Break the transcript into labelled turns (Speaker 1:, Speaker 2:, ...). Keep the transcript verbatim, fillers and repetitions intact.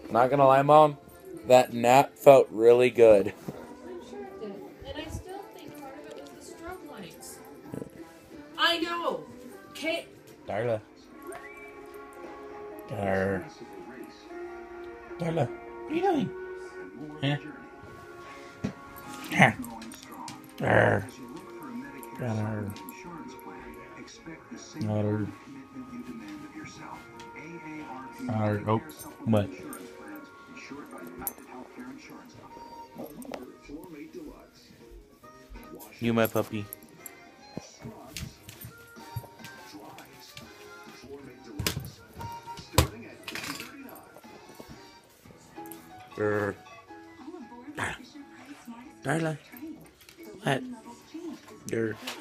Speaker 1: Not gonna lie, Mom, that nap felt really good.
Speaker 2: I'm sure it did. And I still think part of it was the strobe lights. I know! Kate!
Speaker 1: Darla. Dar. Darla, what are you doing? Huh? Huh. Dar. Dar. Dar. Dar. Oh, what? You, my puppy. Darla. Darla. What? Darla.